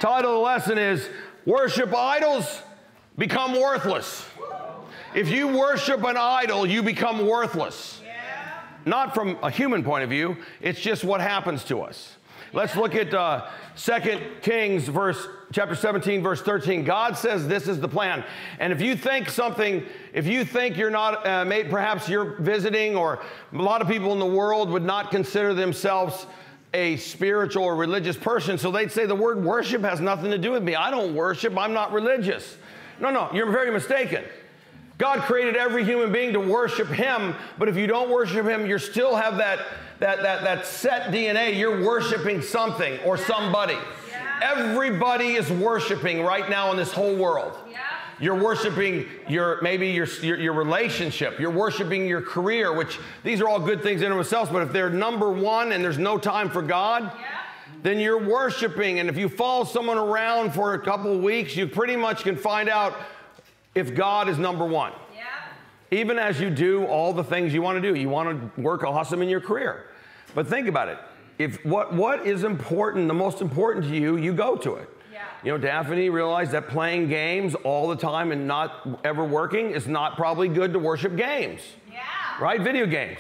Title of the lesson is Worship Idols, Become Worthless. If you worship an idol, you become worthless. Not from a human point of view, it's just what happens to us. Let's look at 2 Kings chapter 17, verse 13. God says this is the plan. And if you think you're not, perhaps you're visiting, or a lot of people in the world would not consider themselves a spiritual or religious person, so they'd say the word worship has nothing to do with me. I don't worship, I'm not religious. No, you're very mistaken. God created every human being to worship Him, but if you don't worship Him, you still have that set DNA. You're worshiping something or somebody. Everybody is worshiping right now in this whole world. You're worshiping your relationship. You're worshiping your career, which these are all good things in themselves, but if they're number one and there's no time for God, then you're worshiping. And if you follow someone around for a couple of weeks, you pretty much can find out if God is number one. Even as you do all the things you want to do. You want to work awesome in your career. But think about it. If what is important, the most important to you, you go to it. You know, Daphne realized that playing games all the time and not ever working is not probably good to worship games. Right? Video games.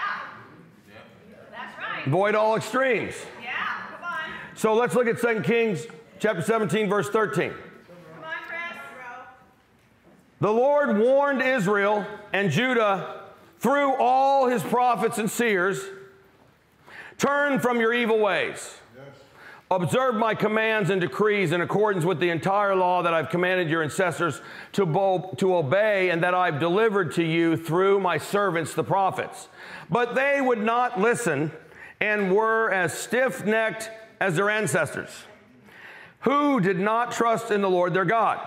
That's right. Avoid all extremes. Come on. So let's look at 2 Kings chapter 17, verse 13. Come on, Chris. The Lord warned Israel and Judah through all His prophets and seers, turn from your evil ways. Observe my commands and decrees in accordance with the entire law that I've commanded your ancestors to obey, and that I've delivered to you through my servants, the prophets. But they would not listen and were as stiff-necked as their ancestors, who did not trust in the Lord their God.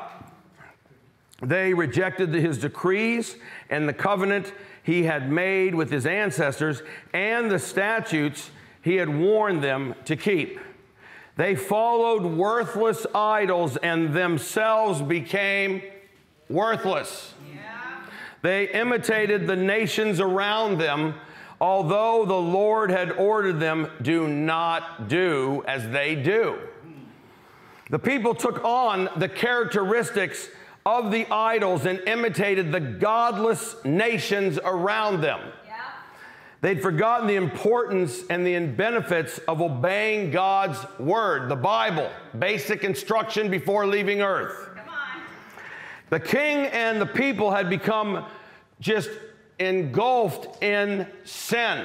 They rejected His decrees and the covenant He had made with His ancestors and the statutes He had warned them to keep. They followed worthless idols and themselves became worthless. They imitated the nations around them, although the Lord had ordered them, do not do as they do. The people took on the characteristics of the idols and imitated the godless nations around them. They'd forgotten the importance and the benefits of obeying God's word, the Bible, basic instruction before leaving earth. Come on. The king and the people had become just engulfed in sin.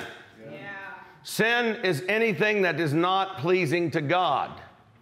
Sin is anything that is not pleasing to God.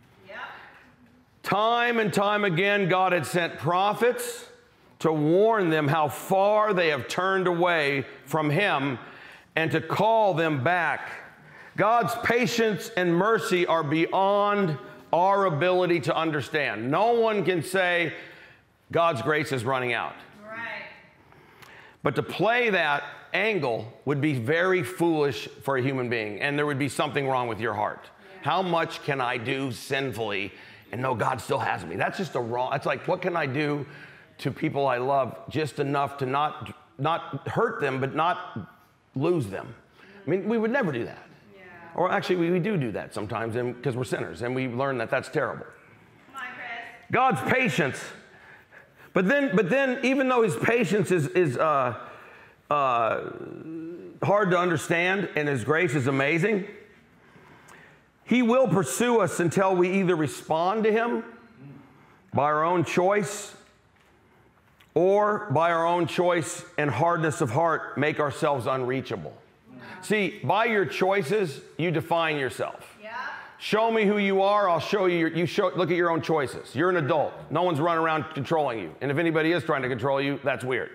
Time and time again, God had sent prophets to warn them how far they have turned away from Him and to call them back. God's patience and mercy are beyond our ability to understand. No one can say God's grace is running out. Right. But to play that angle would be very foolish for a human being, and there would be something wrong with your heart. How much can I do sinfully and know God still has me? That's just it's like, what can I do to people I love just enough to not hurt them, but not lose them? I mean, we would never do that. Or actually, we do that sometimes because we're sinners, and we learn that that's terrible. Come on, Chris. God's patience. But then, even though His patience is hard to understand and His grace is amazing, He will pursue us until we either respond to Him by our own choice, or by our own choice and hardness of heart make ourselves unreachable. See, by your choices, you define yourself. Show me who you are, I'll show you. Look at your own choices. You're an adult. No one's running around controlling you. And if anybody is trying to control you, that's weird.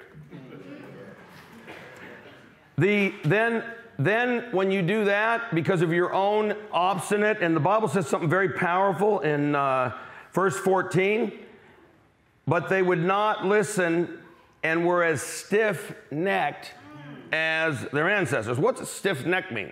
Then when you do that, because of your own obstinate, and the Bible says something very powerful in verse 14, but they would not listen and were as stiff-necked as their ancestors. What's a stiff-neck mean?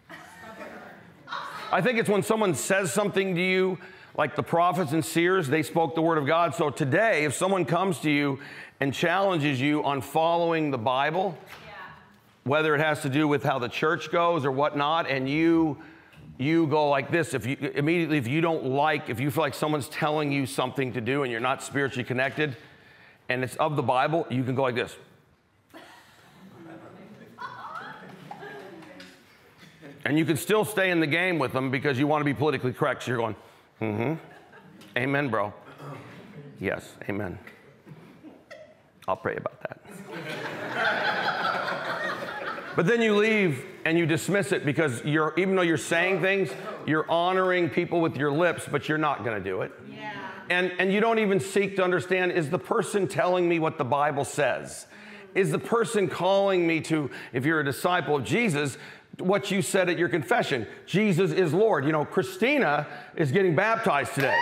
I think it's when someone says something to you, like the prophets and seers, they spoke the word of God. So today, if someone comes to you and challenges you on following the Bible, whether it has to do with how the church goes or whatnot, and you you go like this. If you feel like someone's telling you something to do and you're not spiritually connected and it's of the Bible, you can go like this. And you can still stay in the game with them because you want to be politically correct. So you're going, amen, bro. Yes, amen. I'll pray about that. But then you leave and you dismiss it because even though you're saying things, you're honoring people with your lips, but you're not going to do it. Yeah. And you don't even seek to understand, is the person telling me what the Bible says? Is the person calling me to, if you're a disciple of Jesus, what you said at your confession, Jesus is Lord. You know, Christina is getting baptized today.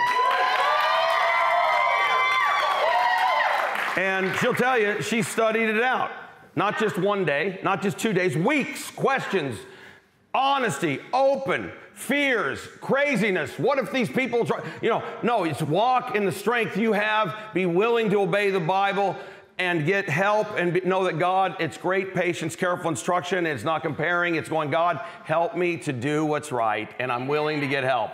And she'll tell you, she studied it out. Not just one day, not just 2 days, weeks, questions, honesty, open, fears, craziness. What if these people try, no, it's walk in the strength you have, be willing to obey the Bible and get help and know that God, it's great patience, careful instruction. It's not comparing, it's going, God, help me to do what's right, and I'm willing to get help.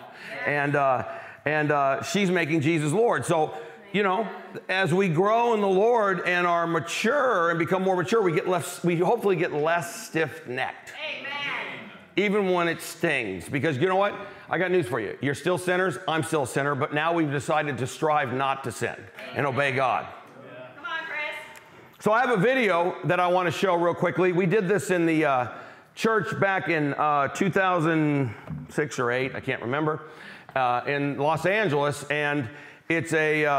And she's making Jesus Lord. So, as we grow in the Lord and are mature and become more mature, we hopefully get less stiff-necked. Amen. Even when it stings. Because you know what? I got news for you. You're still sinners. I'm still a sinner. But now we've decided to strive not to sin and obey God. Yeah. Come on, Chris. So I have a video that I want to show real quickly. We did this in the church back in 2006 or 8. I can't remember. In Los Angeles. And it's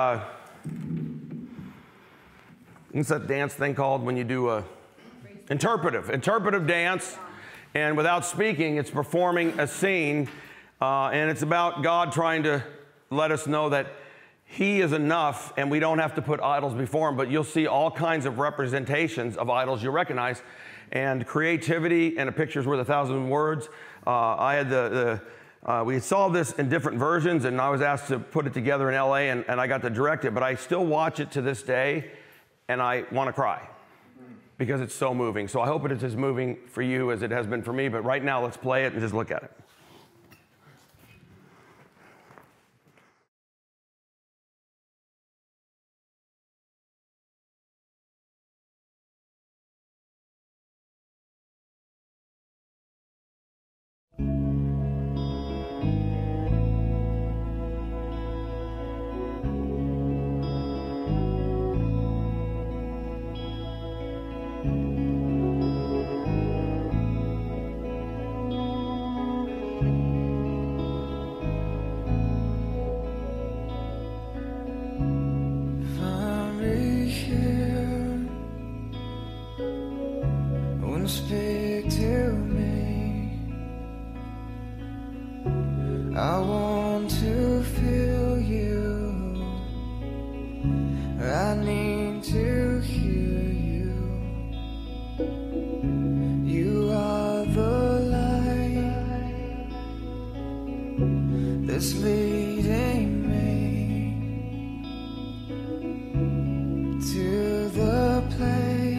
what's that dance thing called when you do a interpretive dance, and without speaking, it's performing a scene, and it's about God trying to let us know that He is enough, and we don't have to put idols before Him. But you'll see all kinds of representations of idols you'll recognize, and creativity, and a picture's worth 1,000 words. I had we saw this in different versions, and I was asked to put it together in LA, and I got to direct it, but I still watch it to this day, and I want to cry because it's so moving. So I hope it is as moving for you as it has been for me, but right now let's play it and just look at it. Speak to me. I want to feel you. I need to hear you. You are the light that's leading me to the place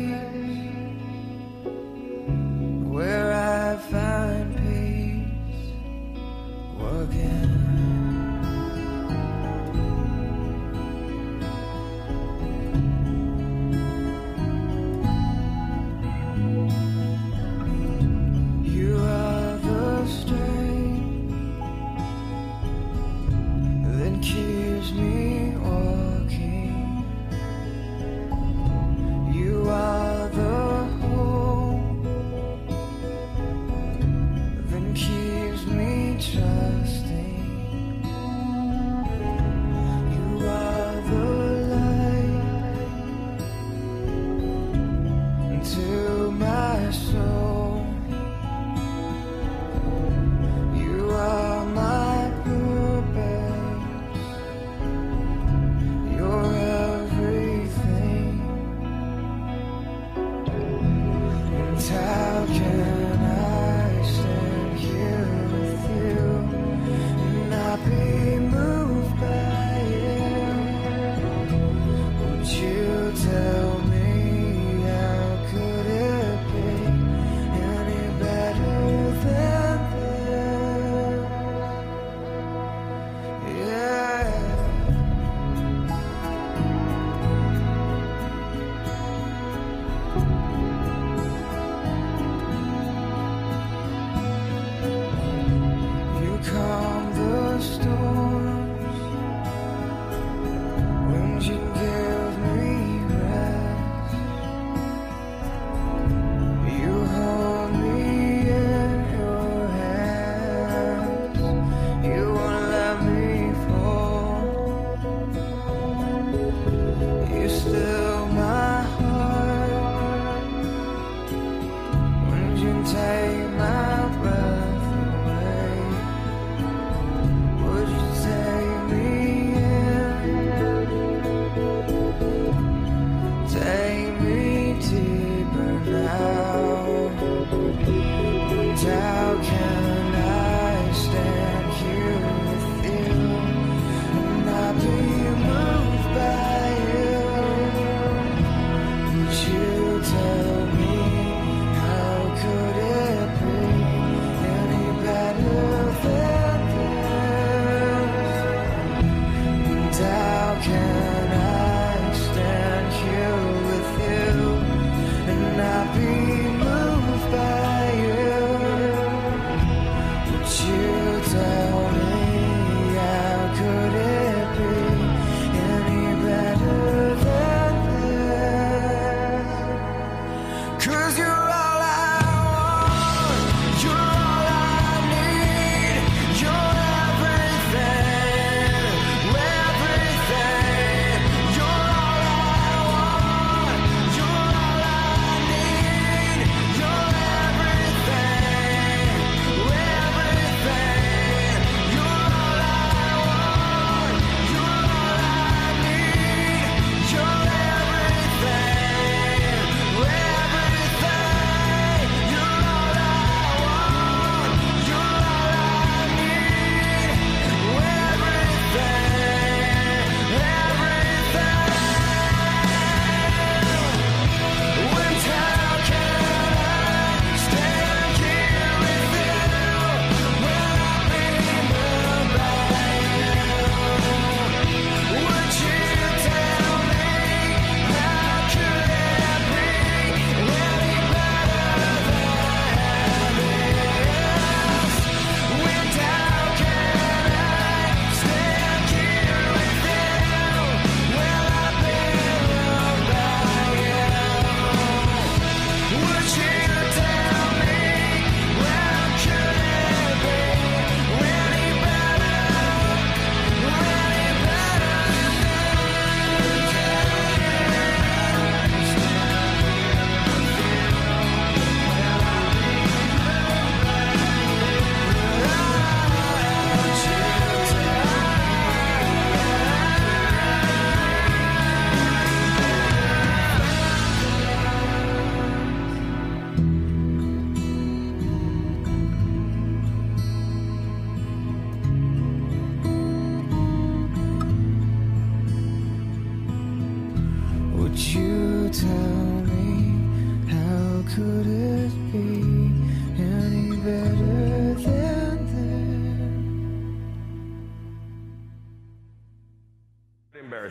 where I find peace again. You are the strength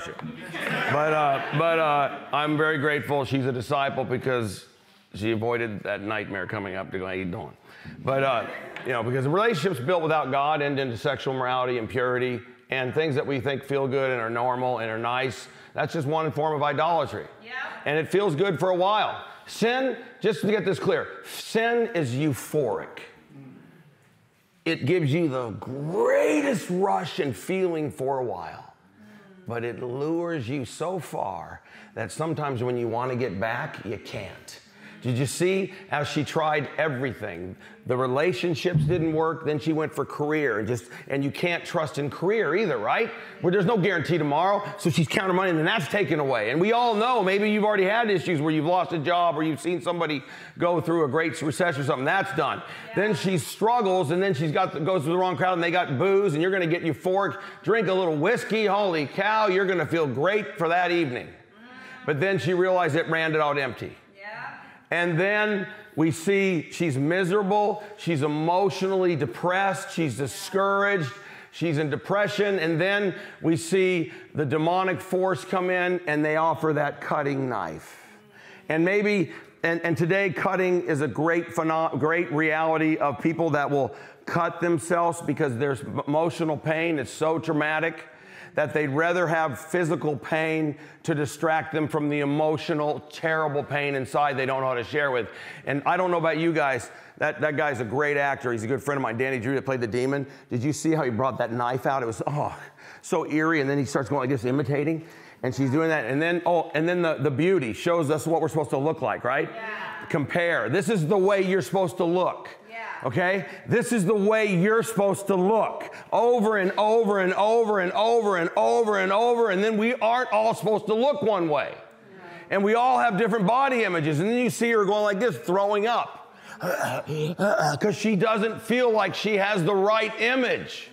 issue. But I'm very grateful she's a disciple because she avoided that nightmare coming up to go, how you doing? But, because relationships built without God end into sexual immorality, impurity, and things that we think feel good and are normal and are nice. That's just one form of idolatry. Yeah. And it feels good for a while. Sin, just to get this clear, sin is euphoric. It gives you the greatest rush and feeling for a while. But it lures you so far that sometimes when you want to get back, you can't. Did you see how she tried everything? The relationships didn't work, then she went for career. And you can't trust in career either, right? Where there's no guarantee tomorrow, so she's counting money and then that's taken away. And we all know, maybe you've already had issues where you've lost a job or you've seen somebody go through a great recession or something, that's done. Yeah. Then she struggles and then goes to the wrong crowd and they got booze and you're gonna get euphoric, drink a little whiskey, holy cow, you're gonna feel great for that evening. But then she realized it ran it out empty. And then we see she's miserable, she's emotionally depressed, she's discouraged, she's in depression, and then we see the demonic force come in and they offer that cutting knife. And maybe, and today cutting is a great reality of people that will cut themselves because there's emotional pain, it's so traumatic that they'd rather have physical pain to distract them from the emotional, terrible pain inside they don't know how to share with. And I don't know about you guys, that guy's a great actor. He's a good friend of mine, Danny Drew, that played the demon. Did you see how he brought that knife out? It was, so eerie. And then he starts going like this, imitating. And she's doing that. And then, the beauty shows us what we're supposed to look like, right? Yeah. Compare. This is the way you're supposed to look. Okay? This is the way you're supposed to look over and over and over and over and over and over. And then we aren't all supposed to look one way. And we all have different body images. And then you see her going like this, throwing up. Because she doesn't feel like she has the right image.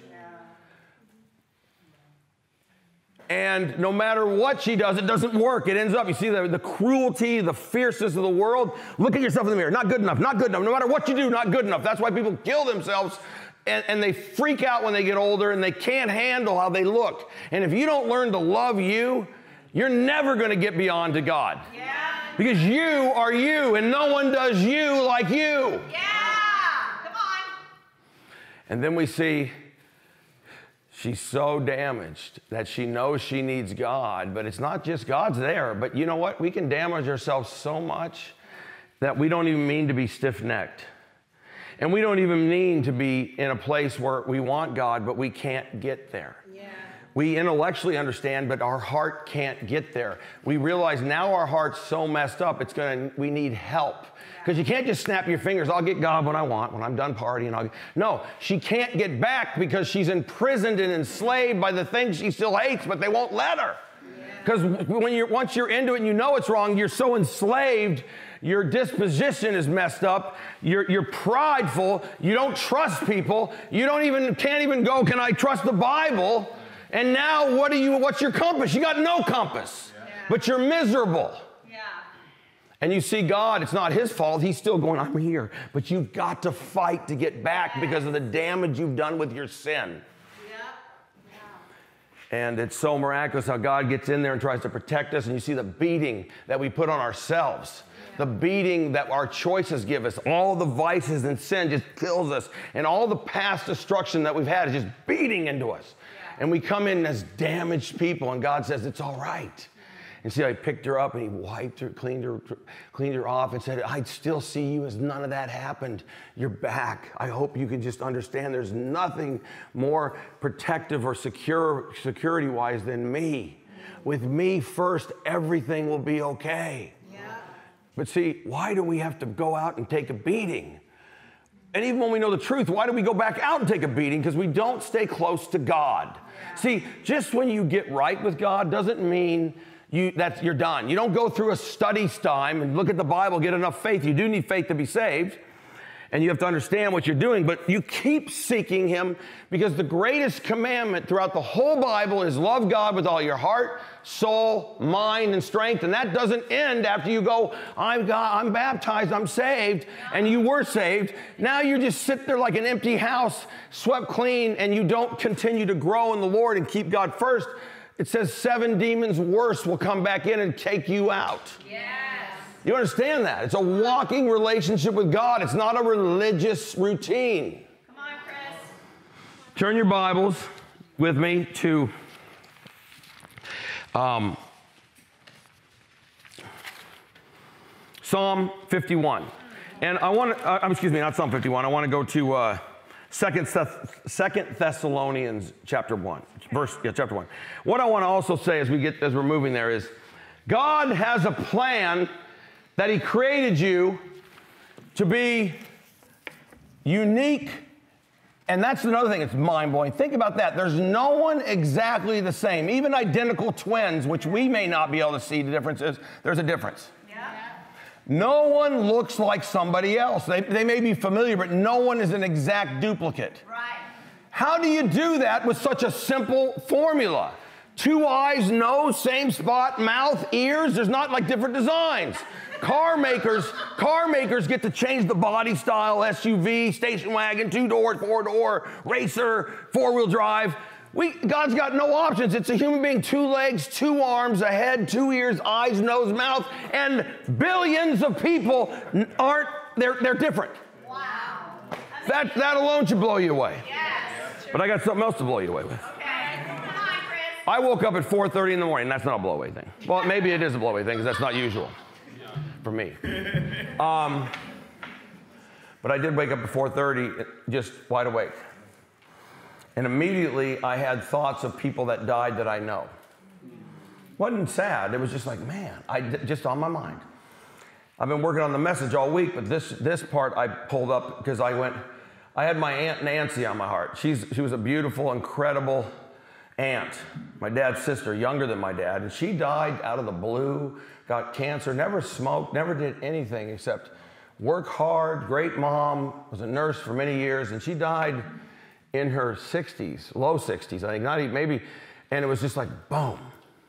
And no matter what she does, it doesn't work. It ends up, you see the cruelty, the fierceness of the world. Look at yourself in the mirror. Not good enough, not good enough. No matter what you do, not good enough. That's why people kill themselves and they freak out when they get older and they can't handle how they look. And if you don't learn to love you, you're never going to get beyond to God. Yeah. Because you are you and no one does you like you. Yeah. Come on. And then we see she's so damaged that she knows she needs God, but it's not just God's there. But you know what? We can damage ourselves so much that we don't even mean to be stiff-necked. And we don't even mean to be in a place where we want God, but we can't get there. Yeah. We intellectually understand, but our heart can't get there. We realize now our heart's so messed up, we need help. Because you can't just snap your fingers, I'll get God when I want, when I'm done partying. No, she can't get back because she's imprisoned and enslaved by the things she still hates, but they won't let her. Because once you're into it and you know it's wrong, you're so enslaved, your disposition is messed up, you're prideful, you don't trust people, can't even go, can I trust the Bible? And now what's your compass? You got no compass, but you're miserable. And you see God, it's not his fault. He's still going, I'm here. But you've got to fight to get back because of the damage you've done with your sin. And it's so miraculous how God gets in there and tries to protect us. And you see the beating that we put on ourselves. The beating that our choices give us. All the vices and sin just kills us. And all the past destruction that we've had is just beating into us. And we come in as damaged people. And God says, it's all right. And see, I picked her up and he wiped her, cleaned her off and said, I still see you as none of that happened. You're back. I hope you can just understand there's nothing more protective or security-wise than me. With me first, everything will be okay. Yeah. But see, why do we have to go out and take a beating? And even when we know the truth, why do we go back out and take a beating? Because we don't stay close to God. Yeah. See, just when you get right with God doesn't mean you're done. You don't go through a study time and look at the Bible, get enough faith. You do need faith to be saved. And you have to understand what you're doing. But you keep seeking him because the greatest commandment throughout the whole Bible is love God with all your heart, soul, mind, and strength. And that doesn't end after you go, I'm baptized, I'm saved, and you were saved. Now you just sit there like an empty house, swept clean, and you don't continue to grow in the Lord and keep God first. it says 7 demons worse will come back in and take you out. Yes. You understand that? It's a walking relationship with God. It's not a religious routine. Come on, Chris. Turn your Bibles with me to Psalm 51. And I want to, excuse me, not Psalm 51. I want to go to 2 Thessalonians chapter 1. Chapter 1. What I want to also say as we're moving there is, God has a plan that he created you to be unique. And that's another thing that's mind-blowing. Think about that. There's no one exactly the same. Even identical twins, which we may not be able to see the differences, there's a difference. Yeah. No one looks like somebody else. They may be familiar, but no one is an exact duplicate. Right. How do you do that with such a simple formula? 2 eyes, nose, same spot, mouth, ears. There's not like different designs. Car makers get to change the body style, SUV, station wagon, 2-door, 4-door, racer, 4-wheel drive. God's got no options. It's a human being, 2 legs, 2 arms, a head, 2 ears, eyes, nose, mouth, and billions of people they're different. Wow. That alone should blow you away. Yes. But I got something else to blow you away with. Okay. Come on, Chris. I woke up at 4:30 in the morning. That's not a blow-away thing. Well, maybe it is a blow-away thing because that's not usual for me. But I did wake up at 4:30 just wide awake. And immediately I had thoughts of people that died that I know. Wasn't sad. It was just like, man, just on my mind. I've been working on the message all week, but this part I pulled up because I had my Aunt Nancy on my heart. She was a beautiful, incredible aunt, my dad's sister, younger than my dad, and she died out of the blue, got cancer, never smoked, never did anything except work hard, great mom, was a nurse for many years, and she died in her 60s, low 60s, I think, not even, maybe, and it was just like, boom.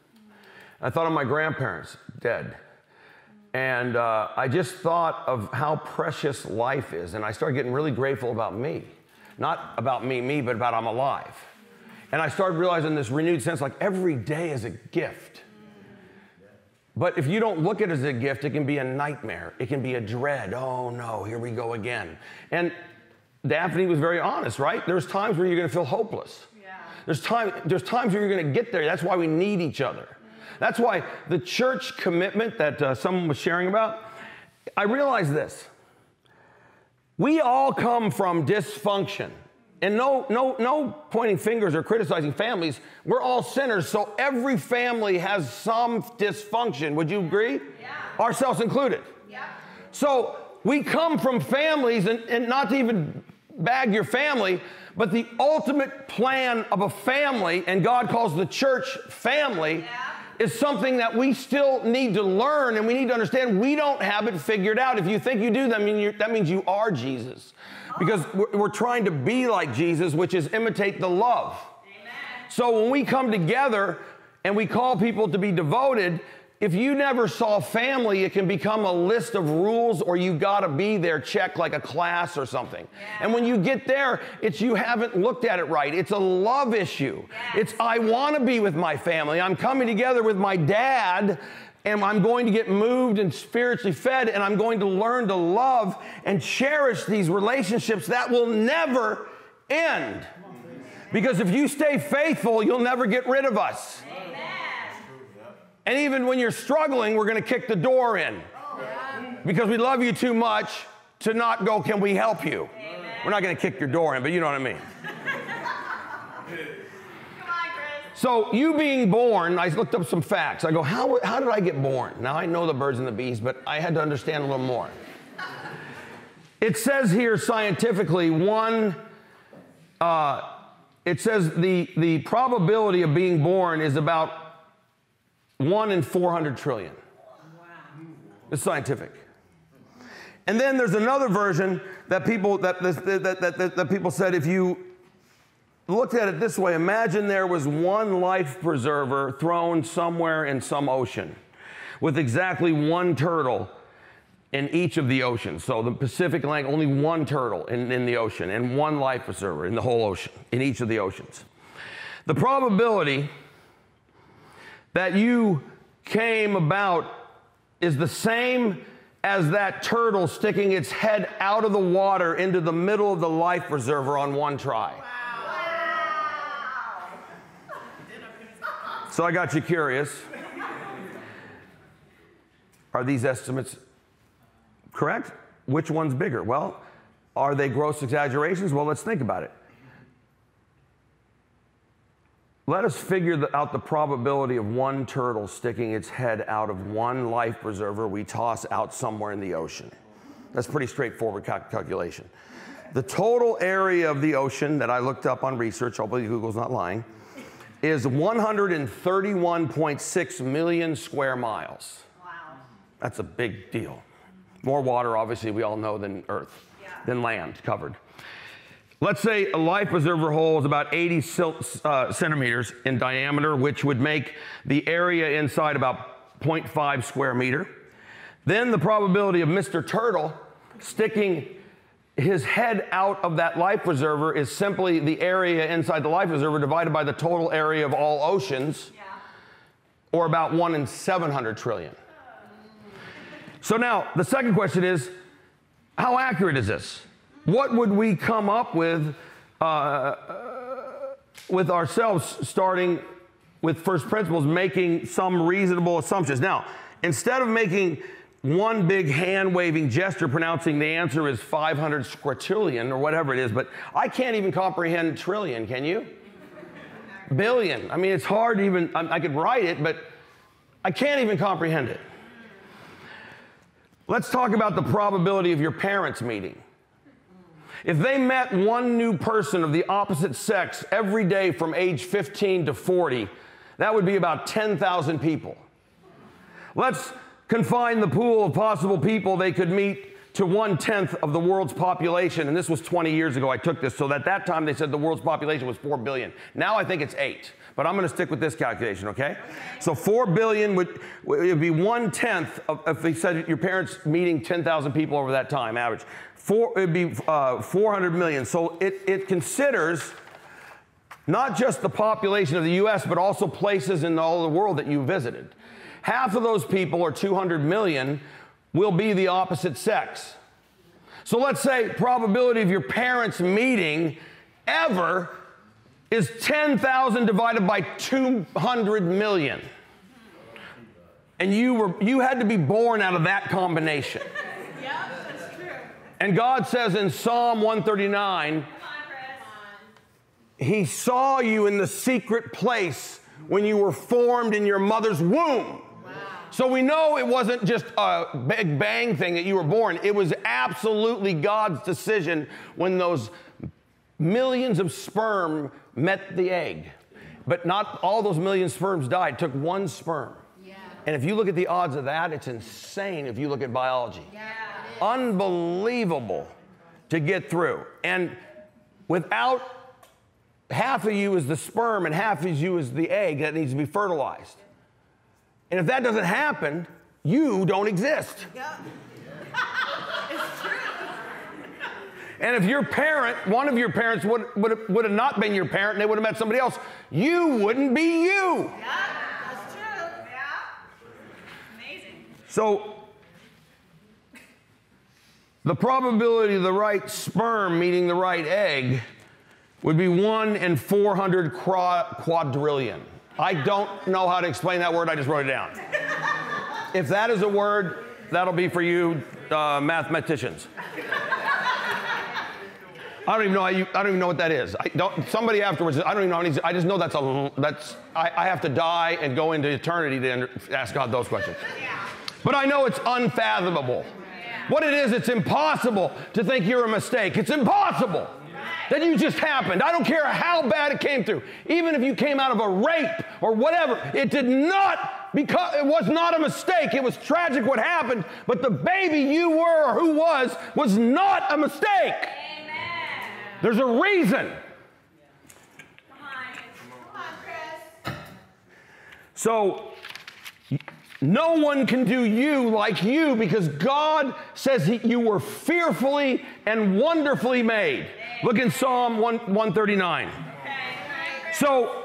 I thought of my grandparents, dead. And I just thought of how precious life is, and I started getting really grateful about me. Not about me, but about I'm alive. And I started realizing this renewed sense, like every day is a gift. But if you don't look at it as a gift, it can be a nightmare. It can be a dread. Oh no, here we go again. And Daphne was very honest, right? There's times where you're going to feel hopeless. Yeah. There's times where you're going to get there. That's why we need each other. That's why the church commitment that someone was sharing about, I realized this. We all come from dysfunction. And no pointing fingers or criticizing families. We're all sinners, so every family has some dysfunction. Would you agree? Yeah. Ourselves included. Yeah. So we come from families, and not to even bag your family, but the ultimate plan of a family, and God calls the church family, is something that we still need to learn, and we need to understand we don't have it figured out. If you think you do, that means you are Jesus. Because we're trying to be like Jesus, which is imitate the love. Amen. So when we come together and we call people to be devoted, if you never saw family, it can become a list of rules, or you got to be there, check like a class or something. Yeah. And when you get there, it's you haven't looked at it right. It's a love issue. Yes. It's I want to be with my family. I'm coming together with my dad, and I'm going to get moved and spiritually fed, and I'm going to learn to love and cherish these relationships that will never end. Because if you stay faithful, you'll never get rid of us. Amen. And even when you're struggling, we're going to kick the door in. Because we love you too much to not go, can we help you? Amen. We're not going to kick your door in, but you know what I mean. So you being born, I looked up some facts. I go, how did I get born? Now I know the birds and the bees, but I had to understand a little more. It says here scientifically, it says the probability of being born is about 1 in 400 trillion. Wow. It's scientific. And then there's another version that people said, if you looked at it this way, imagine there was one life preserver thrown somewhere in some ocean with exactly one turtle in each of the oceans. So the Pacific Atlantic, only one turtle in the ocean, and one life preserver in the whole ocean, in each of the oceans. The probability that you came about is the same as that turtle sticking its head out of the water into the middle of the life preserver on one try. So I got you curious. Are these estimates correct? Which one's bigger? Well, are they gross exaggerations? Well, let's think about it. Let us figure out the probability of one turtle sticking its head out of one life preserver we toss out somewhere in the ocean. That's pretty straightforward calculation. The total area of the ocean that I looked up on research, hopefully Google's not lying, is 131.6 million square miles. Wow. That's a big deal. More water, obviously, we all know, than Earth, than land covered. Let's say a life preserver hole is about 80 centimeters in diameter, which would make the area inside about 0.5 square meter. Then the probability of Mr. Turtle sticking his head out of that life preserver is simply the area inside the life preserver divided by the total area of all oceans, or about 1 in 700 trillion. So now, the second question is, how accurate is this? What would we come up with ourselves, starting with first principles, making some reasonable assumptions? Now, instead of making one big hand-waving gesture pronouncing the answer is 500 squatillion or whatever it is, but I can't even comprehend trillion, can you? Billion. I mean, it's hard to even, I could write it, but I can't even comprehend it. Let's talk about the probability of your parents meeting. If they met one new person of the opposite sex every day from age 15 to 40, that would be about 10,000 people. Let's confine the pool of possible people they could meet to 1/10 of the world's population. And this was 20 years ago I took this, so at that time they said the world's population was 4 billion. Now I think it's 8, but I'm gonna stick with this calculation, okay? So 4 billion would be 1/10 of, if they said your parents meeting 10,000 people over that time, average. It'd be 400 million. So it considers not just the population of the US, but also places in all the world that you visited. Half of those people, or 200 million, will be the opposite sex. So let's say probability of your parents meeting ever is 10,000 divided by 200 million. And you had to be born out of that combination. And God says in Psalm 139, He saw you in the secret place when you were formed in your mother's womb. So we know it wasn't just a big bang thing that you were born. It was absolutely God's decision when those millions of sperm met the egg. But not all those million sperms died. It took one sperm. Yeah. And if you look at the odds of that, it's insane if you look at biology. Yeah. Unbelievable to get through. And without half of you is the sperm and half of you is the egg that needs to be fertilized. And if that doesn't happen, you don't exist. Yeah. It's true. And if your parent, one of your parents would have not been your parent and they would have met somebody else, you wouldn't be you. Yeah, that's true. Yeah. Amazing. So the probability of the right sperm meeting the right egg would be 1 in 400 quadrillion. I don't know how to explain that word, I just wrote it down. If that is a word, that'll be for you mathematicians. I don't even know what that is. Somebody afterwards, I don't even know how many, I just know I have to die and go into eternity to ask God those questions. But I know it's unfathomable. What it is, it's impossible to think you're a mistake. It's impossible that you just happened. I don't care how bad it came through. Even if you came out of a rape or whatever, it was not a mistake. It was tragic what happened, but the baby you were or who was not a mistake. Amen. There's a reason. Come on, Chris. So no one can do you like you because God says you were fearfully and wonderfully made. Look in Psalm 139. So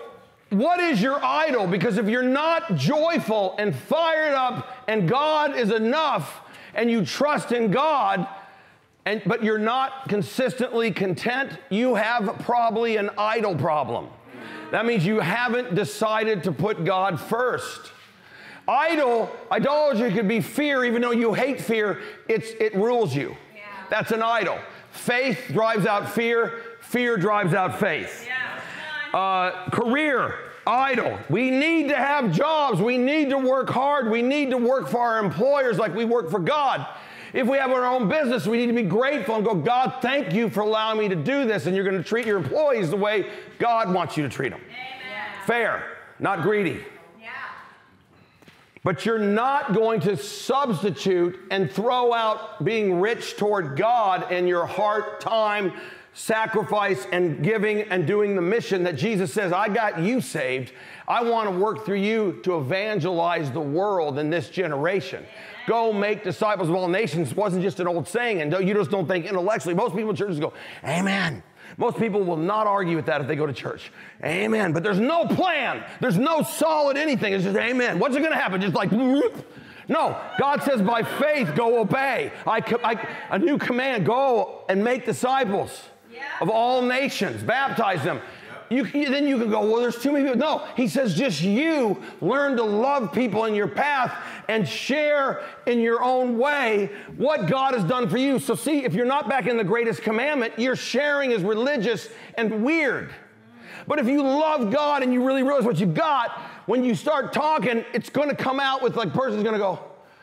What is your idol? Because if you're not joyful and fired up and God is enough and you trust in God, but you're not consistently content, you have probably an idol problem. That means you haven't decided to put God first. Idolatry could be fear, even though you hate fear, it rules you. Yeah. That's an idol. Faith drives out fear. Fear drives out faith. Yeah. Career, idol. We need to have jobs. We need to work hard. We need to work for our employers like we work for God. If we have our own business, we need to be grateful and go, God, thank you for allowing me to do this. And you're going to treat your employees the way God wants you to treat them. Amen. Fair, not greedy. Yeah. But you're not going to substitute and throw out being rich toward God and your heart, time, sacrifice, and giving and doing the mission that Jesus says, I got you saved. I want to work through you to evangelize the world in this generation. Go make disciples of all nations wasn't just an old saying, and you just don't think intellectually. Most people in churches go, amen. Most people will not argue with that if they go to church. Amen. But there's no plan. There's no solid anything. It's just amen. What's it going to happen? Just like, no. God says by faith, go obey. A new command, go and make disciples of all nations. Baptize them. Then you can go, well, there's too many people. No, he says just you learn to love people in your path and share in your own way what God has done for you. So see, if you're not back in the greatest commandment, your sharing is religious and weird. But if you love God and you really realize what you got, when you start talking, it's going to come out with like person's going to go,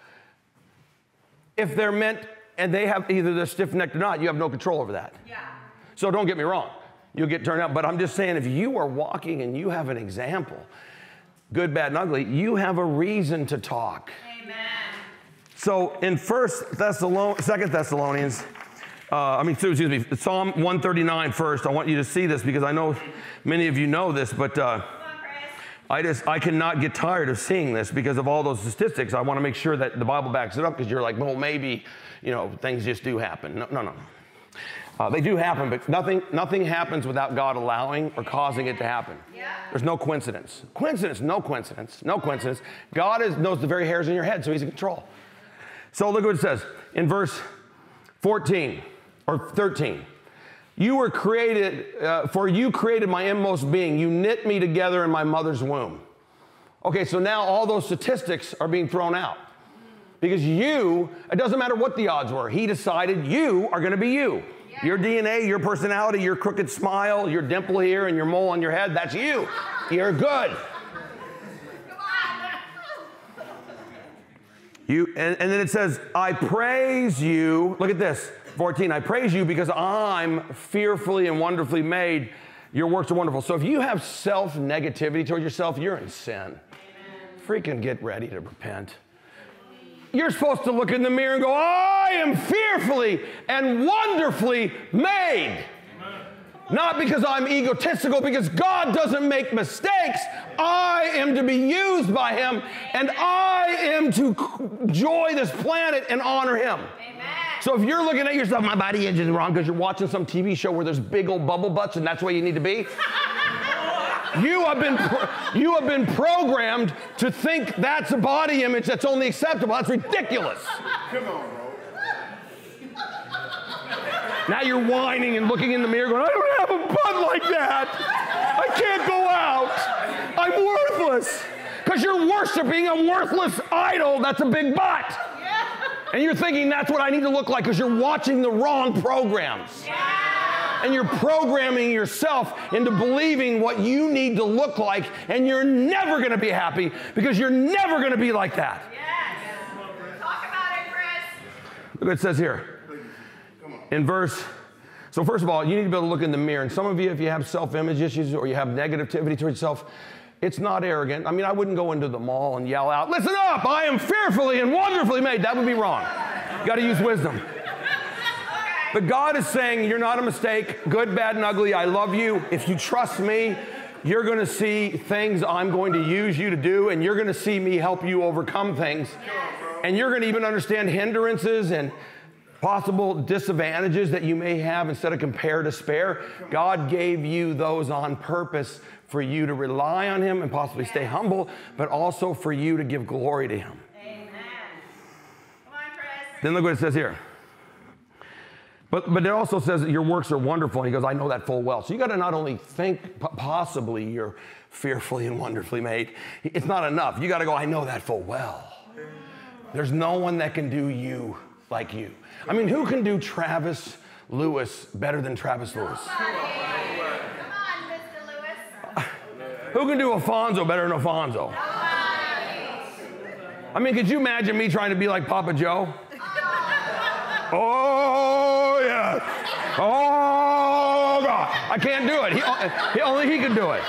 if they're meant and they have either they're stiff-necked or not, you have no control over that. Yeah. So don't get me wrong. You'll get turned out. But I'm just saying, if you are walking and you have an example, good, bad, and ugly, you have a reason to talk. Amen. So in 2 Thessalonians, Psalm 139 first, I want you to see this because I know many of you know this, but I cannot get tired of seeing this because of all those statistics. I want to make sure that the Bible backs it up because you're like, well, maybe, things just do happen. No. They do happen, but nothing happens without God allowing or causing it to happen. Yeah. There's no coincidence. No coincidence. God knows the very hairs in your head, so he's in control. So look what it says in verse 14 or 13. You were created, for you created my inmost being. You knit me together in my mother's womb. Okay, so now all those statistics are being thrown out. Because it doesn't matter what the odds were. He decided you are going to be you. Yeah. Your DNA, your personality, your crooked smile, your dimple here and your mole on your head, that's you. You're good. And then it says, I praise you. Look at this, 14. I praise you because I'm fearfully and wonderfully made. Your works are wonderful. So if you have self-negativity toward yourself, you're in sin. Amen. Freaking get ready to repent. You're supposed to look in the mirror and go, I am fearfully and wonderfully made. Not because I'm egotistical, because God doesn't make mistakes. I am to be used by him, and I am to enjoy this planet and honor him. Amen. So if you're looking at yourself, my body is wrong because you're watching some TV show where there's big old bubble butts and that's where you need to be. You have been programmed to think that's a body image that's only acceptable. That's ridiculous. Come on, bro. Now you're whining and looking in the mirror going, I don't have a butt like that. I can't go out. I'm worthless. Because you're worshiping a worthless idol that's a big butt. Yeah. And you're thinking that's what I need to look like because you're watching the wrong programs. Yeah. And you're programming yourself into believing what you need to look like, and you're never going to be happy because you're never going to be like that. Yes. Talk about it, Chris. Look what it says here. So first of all, you need to be able to look in the mirror. And some of you, if you have self-image issues or you have negativity towards yourself, it's not arrogant. I mean, I wouldn't go into the mall and yell out, listen up, I am fearfully and wonderfully made. That would be wrong. You got to use wisdom. But God is saying, you're not a mistake, good, bad, and ugly. I love you. If you trust me, you're going to see things I'm going to use you to do, and you're going to see me help you overcome things. And you're going to even understand hindrances and possible disadvantages that you may have instead of compare to spare, God gave you those on purpose for you to rely on him and possibly stay humble, but also for you to give glory to him. Amen. Come on, Chris. Then look what it says here. But it also says that your works are wonderful. And he goes, I know that full well. So you got to not only think possibly you're fearfully and wonderfully made. It's not enough. You got to go, I know that full well. There's no one that can do you like you. I mean, who can do Travis Lewis better than Travis Lewis? Come on, Mr. Lewis. Who can do Alfonso better than Alfonso? I mean, could you imagine me trying to be like Papa Joe? Oh, yes. Oh, God. I can't do it. Only he can do it.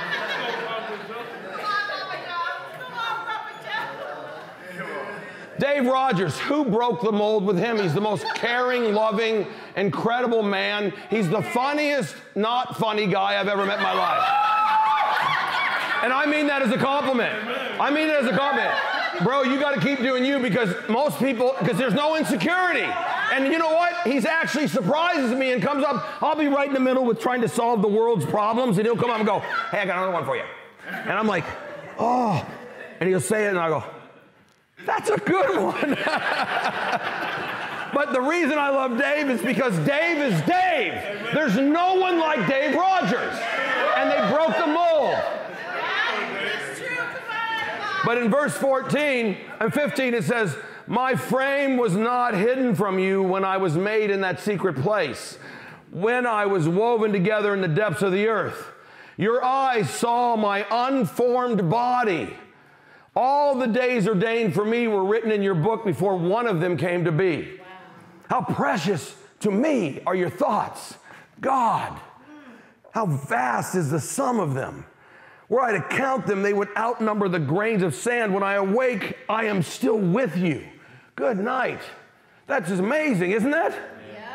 Dave Rogers, who broke the mold with him? He's the most caring, loving, incredible man. He's the funniest, not funny guy I've ever met in my life. And I mean that as a compliment. I mean it as a compliment. Bro, you got to keep doing you because most people, because there's no insecurity. And you know what? He's actually surprises me and comes up. I'll be right in the middle with trying to solve the world's problems. And he'll come up and go, hey, I got another one for you. And I'm like, oh. And he'll say it and I go, that's a good one. But the reason I love Dave is because Dave is Dave. There's no one like Dave Rogers. And they broke the mold. But in verse 14 and 15 it says, my frame was not hidden from you when I was made in that secret place, when I was woven together in the depths of the earth. Your eyes saw my unformed body. All the days ordained for me were written in your book before one of them came to be. Wow. How precious to me are your thoughts, God. How vast is the sum of them. Were I to count them, they would outnumber the grains of sand. When I awake, I am still with you. Good night. That's just amazing, isn't it? Yeah.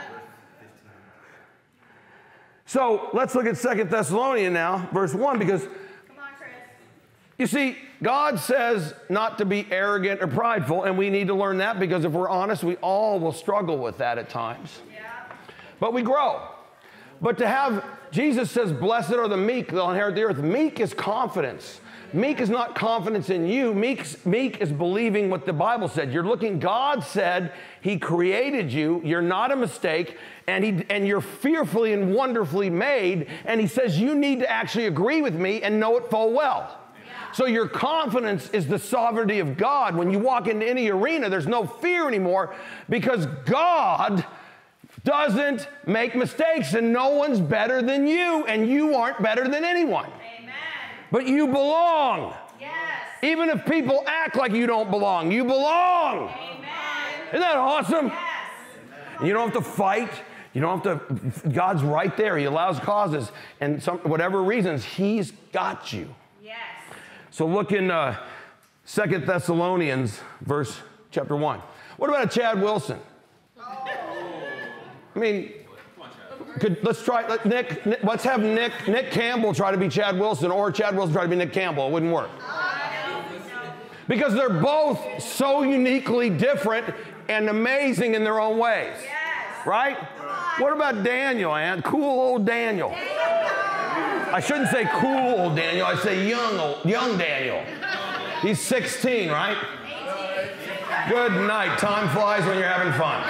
So let's look at 2 Thessalonians now, verse 1, because come on, Chris. You see, God says not to be arrogant or prideful, and we need to learn that because if we're honest, we all will struggle with that at times. Yeah. But we grow. But to have, Jesus says, blessed are the meek, they'll inherit the earth. Meek is confidence. Meek is not confidence in you. Meek is believing what the Bible said. You're looking, God said he created you. You're not a mistake, and you're fearfully and wonderfully made, and he says you need to actually agree with me and know it full well. So your confidence is the sovereignty of God. When you walk into any arena, there's no fear anymore because God doesn't make mistakes and no one's better than you and you aren't better than anyone. Amen. But you belong. Yes. Even if people act like you don't belong, you belong. Amen. Isn't that awesome? Yes. And you don't have to fight. You don't have to, God's right there. He allows causes and whatever reasons, he's got you. Yes. So look in 2 Thessalonians, chapter 1. What about a Chad Wilson? Oh. I mean, let's have Nick Campbell try to be Chad Wilson, or Chad Wilson try to be Nick Campbell. It wouldn't work. Because they're both so uniquely different and amazing in their own ways. Yes. Right? What about Daniel, Aunt? Cool old Daniel. I shouldn't say cool old Daniel. I say young Daniel. He's 16, right? 18. Good night. Time flies when you're having fun.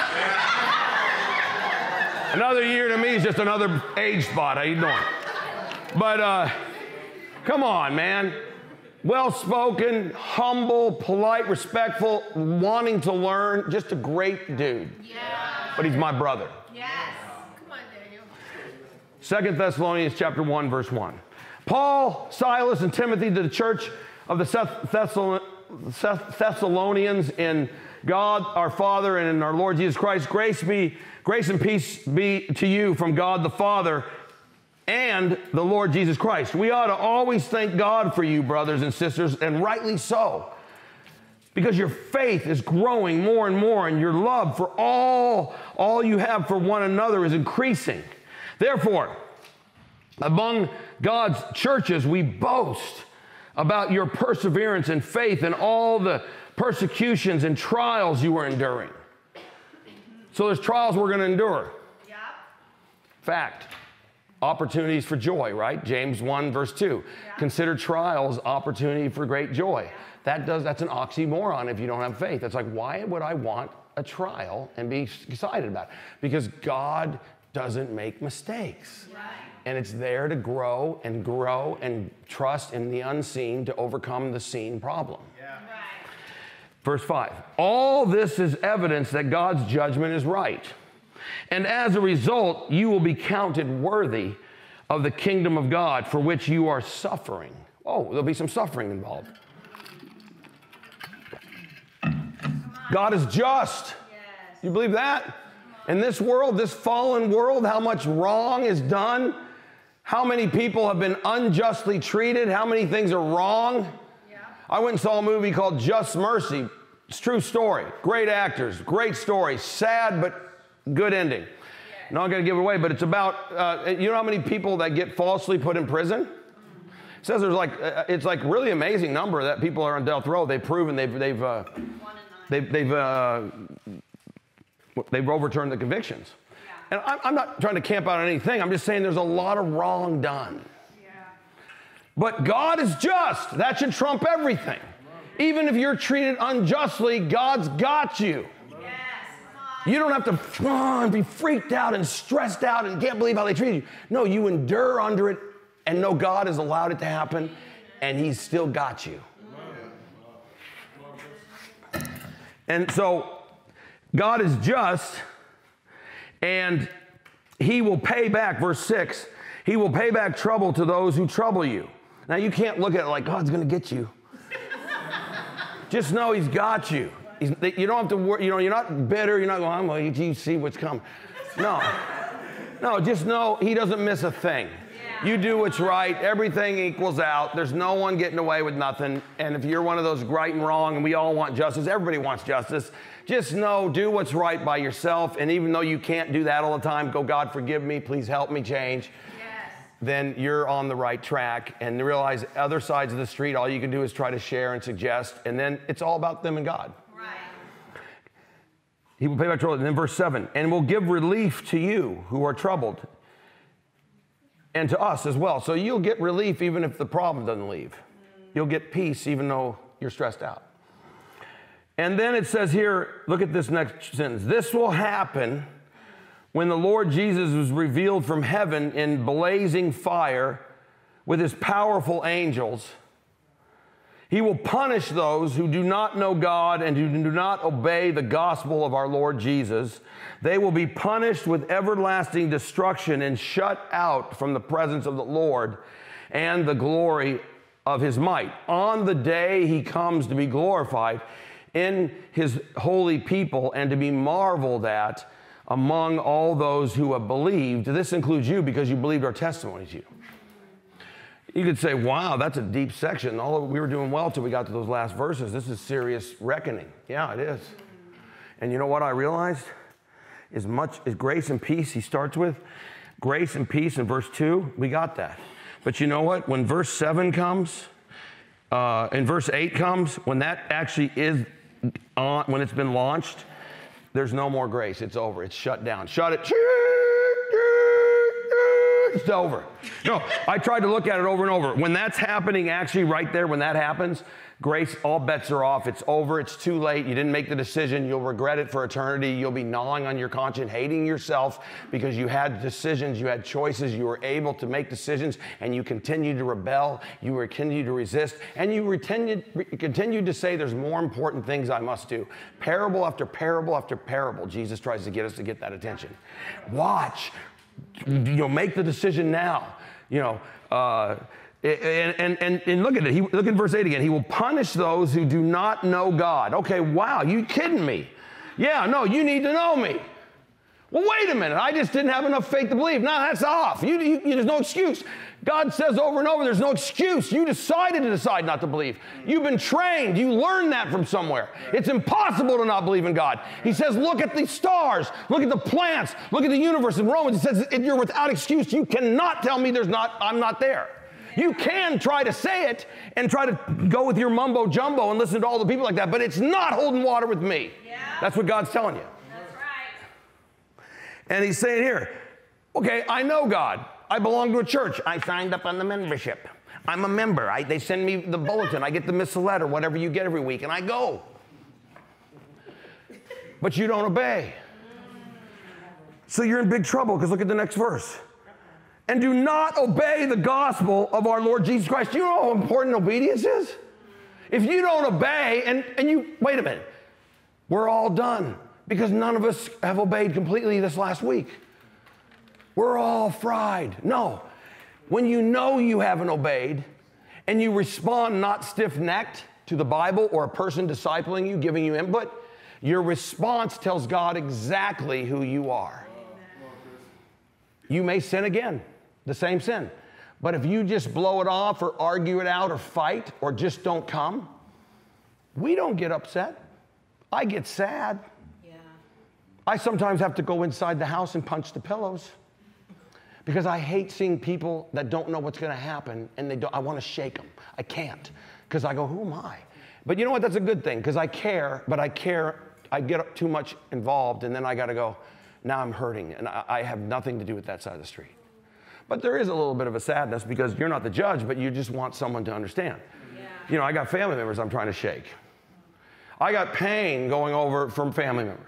Another year to me is just another age spot. How you doing? But come on, man. Well-spoken, humble, polite, respectful, wanting to learn. Just a great dude. Yeah. But he's my brother. Yes. Come on, Daniel. 2 Thessalonians chapter 1, verse 1. Paul, Silas, and Timothy to the church of the Thessalonians in God our Father and in our Lord Jesus Christ. Grace and peace be to you from God the Father and the Lord Jesus Christ. We ought to always thank God for you, brothers and sisters, and rightly so. Because your faith is growing more and more, and your love for all you have for one another is increasing. Therefore, among God's churches, we boast about your perseverance and faith and all the persecutions and trials you are enduring. So there's trials we're going to endure. Yep. Fact. Opportunities for joy, right? James 1, verse 2. Yeah. Consider trials opportunity for great joy. That's an oxymoron if you don't have faith. It's like, why would I want a trial and be excited about it? Because God doesn't make mistakes. Right. And it's there to grow and trust in the unseen to overcome the seen problem. Right. Verse 5, all this is evidence that God's judgment is right. And as a result, you will be counted worthy of the kingdom of God for which you are suffering. Oh, there'll be some suffering involved. God is just. Yes. You believe that? In this world, this fallen world, how much wrong is done, how many people have been unjustly treated, how many things are wrong. Yeah. I went and saw a movie called Just Mercy. It's a true story. Great actors, great story. Sad, but good ending. Yeah. Not going to give it away, but it's about, you know how many people that get falsely put in prison? It says there's like, it's like really amazing number that people are on death row. They've proven they've overturned the convictions. Yeah. And I'm not trying to camp out on anything. I'm just saying there's a lot of wrong done. Yeah. But God is just. That should trump everything. Even if you're treated unjustly, God's got you. Yes. You don't have to be freaked out and stressed out and can't believe how they treat you. No, you endure under it and know God has allowed it to happen and He's still got you. And so God is just, and He will pay back, verse 6, He will pay back trouble to those who trouble you. Now, you can't look at it like God's going to get you. Just know He's got you. You don't have to worry, you're not bitter, you're not going, I'm going to see what's coming. No, just know He doesn't miss a thing. You do what's right, everything equals out. There's no one getting away with nothing. And if you're one of those right and wrong, and we all want justice, everybody wants justice, just know, do what's right by yourself. And even though you can't do that all the time, go, God, forgive me, please help me change. Yes. Then you're on the right track. And realize other sides of the street, all you can do is try to share and suggest. And then it's all about them and God. Right. He will pay back trouble. And then verse 7, and will give relief to you who are troubled, and to us as well. So you'll get relief even if the problem doesn't leave. You'll get peace even though you're stressed out. And then it says here, look at this next sentence. This will happen when the Lord Jesus is revealed from heaven in blazing fire with His powerful angels. He will punish those who do not know God and who do not obey the gospel of our Lord Jesus. They will be punished with everlasting destruction and shut out from the presence of the Lord and the glory of His might. On the day He comes to be glorified in His holy people and to be marveled at among all those who have believed. This includes you because you believed our testimony to you. You could say, wow, that's a deep section. We were doing well till we got to those last verses. This is serious reckoning. Yeah, it is. And you know what I realized? As much as grace and peace he starts with, grace and peace in verse 2, we got that. But you know what? When verse 7 comes, and verse 8 comes, when that actually is on, when it's been launched, there's no more grace. It's over. It's shut down. Shut it. It's over. No, I tried to look at it over and over. When that's happening, actually right there, when that happens, grace, all bets are off. It's over. It's too late. You didn't make the decision. You'll regret it for eternity. You'll be gnawing on your conscience, hating yourself because you had decisions, you had choices, you were able to make decisions, and you continued to rebel, you continued to resist, and you continued to say there's more important things I must do. Parable after parable after parable, Jesus tries to get us to get that attention. Watch. Make the decision now. And look at it. Look at verse 8 again. He will punish those who do not know God. Okay, wow, you kidding me? Yeah, no, you need to know me. Well, wait a minute. I just didn't have enough faith to believe. No, that's off. There's no excuse. God says over and over, there's no excuse. You decided to decide not to believe. You've been trained. You learned that from somewhere. It's impossible to not believe in God. He says, look at the stars. Look at the plants. Look at the universe. In Romans, it says, if you're without excuse, you cannot tell me I'm not there. You can try to say it and try to go with your mumbo jumbo and listen to all the people like that, but it's not holding water with me. Yeah. That's what God's telling you. That's right. And he's saying here, okay, I know God. I belong to a church. I signed up on the membership. I'm a member. They send me the bulletin. I get the miss letter, whatever you get every week, and I go. But you don't obey. So you're in big trouble, because look at the next verse. And do not obey the gospel of our Lord Jesus Christ. Do you know how important obedience is? If you don't obey, and you, wait a minute, we're all done, because none of us have obeyed completely this last week. We're all fried. No. When you know you haven't obeyed, and you respond not stiff-necked to the Bible or a person discipling you, giving you input, your response tells God exactly who you are. You may sin again, the same sin. But if you just blow it off or argue it out or fight or just don't come, we don't get upset. I get sad. Yeah. I sometimes have to go inside the house and punch the pillows because I hate seeing people that don't know what's going to happen, and I want to shake them. I can't, because I go, who am I? But you know what? That's a good thing, because I care, but I get too much involved, and then I got to go, now I'm hurting, and I have nothing to do with that side of the street. But there is a little bit of a sadness, because you're not the judge, but you just want someone to understand. Yeah. You know, I got family members I'm trying to shake. I got pain going over from family members.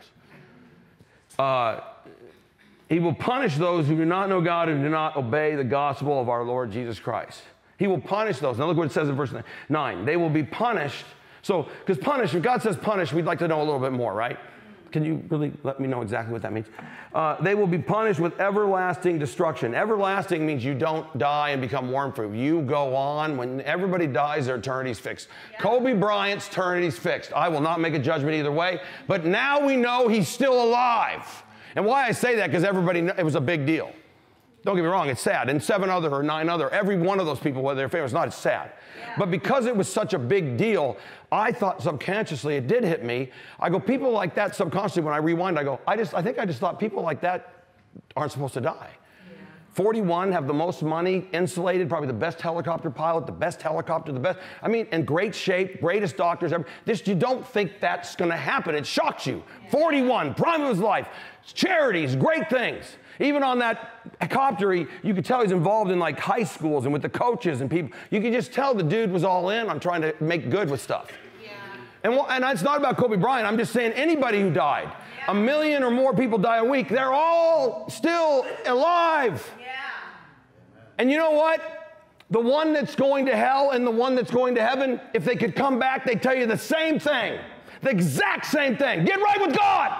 He will punish those who do not know God and do not obey the gospel of our Lord Jesus Christ. He will punish those. Now look what it says in verse 9. They will be punished. So, because punish, if God says punish, we'd like to know a little bit more, right? Can you really let me know exactly what that means? They will be punished with everlasting destruction. Everlasting means you don't die and become worm food. You go on. When everybody dies, their eternity's fixed. Yeah. Kobe Bryant's eternity's fixed. I will not make a judgment either way, but now we know he's still alive. And why I say that, because it was a big deal. Don't get me wrong, it's sad. And 7 other or 9 other, every one of those people, whether they're famous or not, it's sad. Yeah. But because it was such a big deal, I thought subconsciously, it did hit me. I go, people like that subconsciously, when I rewind, I go, I think I just thought people like that aren't supposed to die. Yeah. 41 have the most money, insulated, probably the best helicopter pilot, the best helicopter, I mean, in great shape, greatest doctors ever. You don't think that's going to happen. It shocks you. Yeah. 41, prime of his life, charities, great things. Even on that copter, you could tell he's involved in like high schools and with the coaches and people. You could just tell the dude was all in on trying to make good with stuff. Yeah. And it's not about Kobe Bryant. I'm just saying anybody who died. Yeah. 1 million or more people die a week. They're all still alive. Yeah. And you know what? The one that's going to hell and the one that's going to heaven, if they could come back, they tell you the same thing. The exact same thing. Get right with God.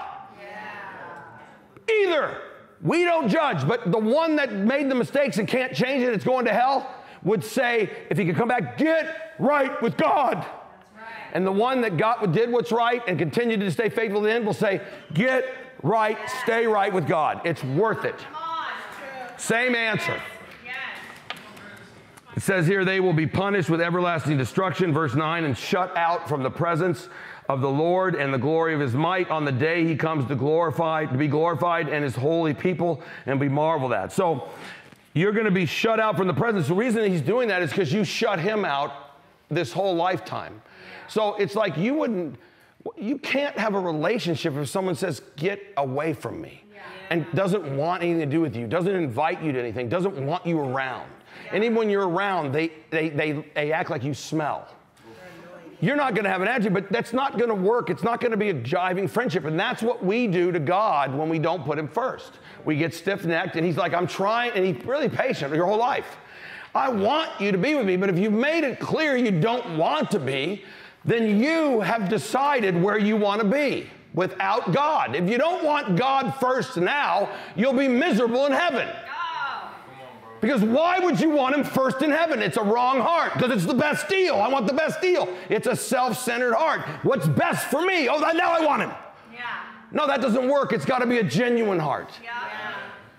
Yeah. Either. We don't judge, but the one that made the mistakes and can't change it, it's going to hell, would say, if he could come back, get right with God. That's right. And the one that did what's right and continued to stay faithful to the end will say, get right, stay right with God. It's worth it. Come on. Same answer. Yes. It says here, they will be punished with everlasting destruction, verse 9, and shut out from the presence of the Lord and the glory of his might on the day he comes to be glorified and his holy people, and be marveled at. So you're going to be shut out from the presence. The reason he's doing that is because you shut him out this whole lifetime. So it's like you can't have a relationship if someone says, get away from me, and doesn't want anything to do with you, doesn't invite you to anything, doesn't want you around. And even when you're around, they act like you smell. You're not going to have an attitude, but that's not going to work. It's not going to be a jiving friendship. And that's what we do to God when we don't put him first. We get stiff-necked, and he's like, I'm trying, and he's really patient your whole life. I want you to be with me, but if you've made it clear you don't want to be, then you have decided where you want to be without God. If you don't want God first now, you'll be miserable in heaven. Because why would you want him first in heaven? It's a wrong heart, because it's the best deal. I want the best deal. It's a self-centered heart. What's best for me? Oh, now I want him. Yeah. No, that doesn't work. It's got to be a genuine heart. Yeah.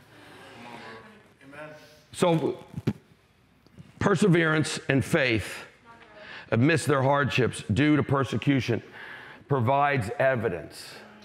Amen. So perseverance and faith amidst their hardships due to persecution provides evidence.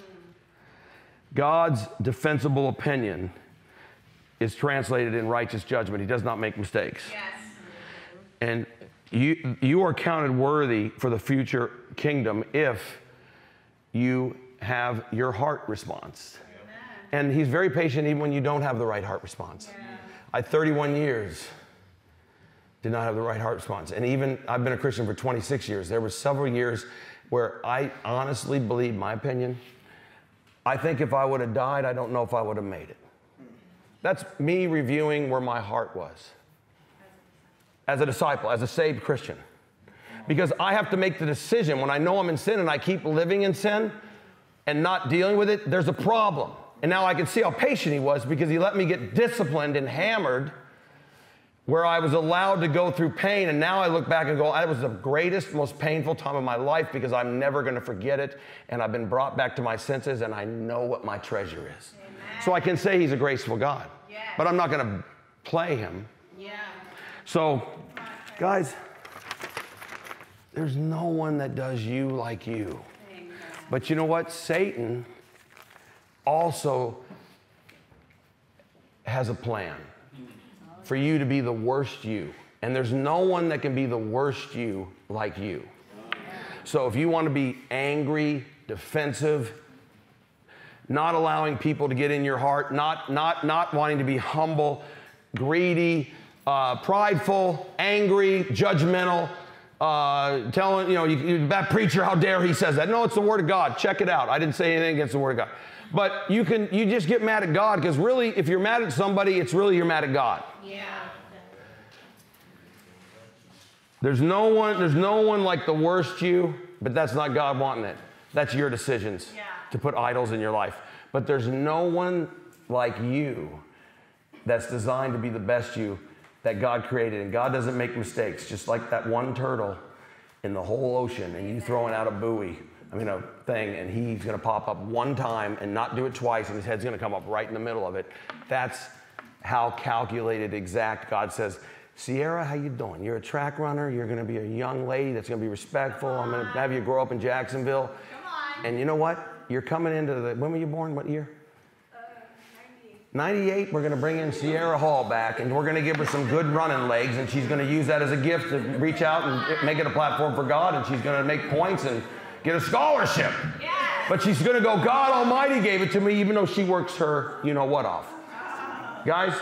God's defensible opinion is translated in righteous judgment. He does not make mistakes. Yes. And you are counted worthy for the future kingdom if you have your heart response. Amen. And he's very patient even when you don't have the right heart response. I 31 years did not have the right heart response. And even, I've been a Christian for 26 years. There were several years where I honestly believe, my opinion, I think if I would have died, I don't know if I would have made it. That's me reviewing where my heart was as a disciple, as a saved Christian. Because I have to make the decision when I know I'm in sin and I keep living in sin and not dealing with it, there's a problem. And now I can see how patient he was because he let me get disciplined and hammered where I was allowed to go through pain. And now I look back and go, that was the greatest, most painful time of my life because I'm never going to forget it. And I've been brought back to my senses and I know what my treasure is. Amen. So I can say he's a graceful God, but I'm not going to play him. So, guys, there's no one that does you like you. But you know what? Satan also has a plan for you to be the worst you. And there's no one that can be the worst you like you. So if you want to be angry, defensive, not allowing people to get in your heart, not wanting to be humble, greedy, prideful, angry, judgmental, telling, that preacher, how dare he says that. No, it's the Word of God. Check it out. I didn't say anything against the Word of God. But you just get mad at God because really, if you're mad at somebody, it's really you're mad at God. Yeah. There's no one like the worst you, but that's not God wanting it. That's your decisions to put idols in your life. But there's no one like you that's designed to be the best you that God created. And God doesn't make mistakes, just like that one turtle in the whole ocean and you throwing out a thing, and he's going to pop up one time and not do it twice, and his head's going to come up right in the middle of it. That's how calculated, exact God says, Sierra, how you doing? You're a track runner. You're going to be a young lady that's going to be respectful. I'm going to have you grow up in Jacksonville. Come on. And you know what? You're coming into when were you born? What year? 98, we're going to bring in Sierra Hall back, and we're going to give her some good running legs, and she's going to use that as a gift to reach out and make it a platform for God, and she's going to make points and get a scholarship. Yeah. But she's going to go, God Almighty gave it to me, even though she works her you-know-what off. Guys,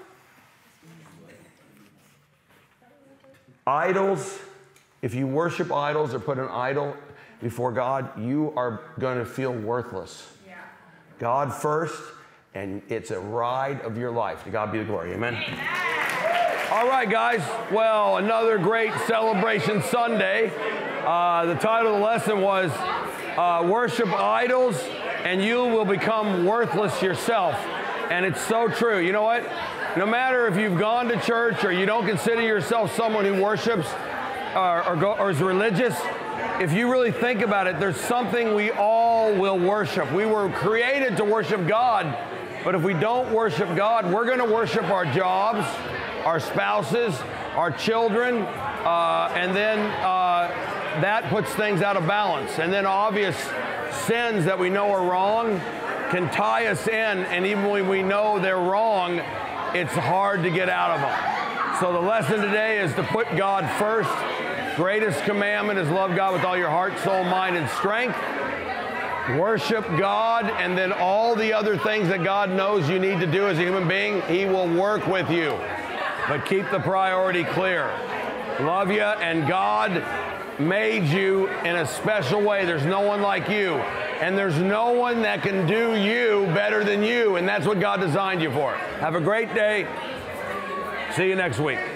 idols, if you worship idols or put an idol before God, you are going to feel worthless. Yeah. God first, and it's a ride of your life. To God be the glory. Amen. Amen. All right, guys. Well, another great celebration Sunday. The title of the lesson was Worship Idols and You Will Become Worthless Yourself. And it's so true. You know what? No matter if you've gone to church or you don't consider yourself someone who worships or is religious, if you really think about it, there's something we all will worship. We were created to worship God, but if we don't worship God, we're going to worship our jobs, our spouses, our children, and then that puts things out of balance. And then obvious sins that we know are wrong can tie us in, and even when we know they're wrong, it's hard to get out of them. So the lesson today is to put God first. Greatest commandment is love God with all your heart, soul, mind, and strength. Worship God, and then all the other things that God knows you need to do as a human being, He will work with you. But keep the priority clear. Love you, and God made you in a special way. There's no one like you. And there's no one that can do you better than you. And that's what God designed you for. Have a great day. See you next week.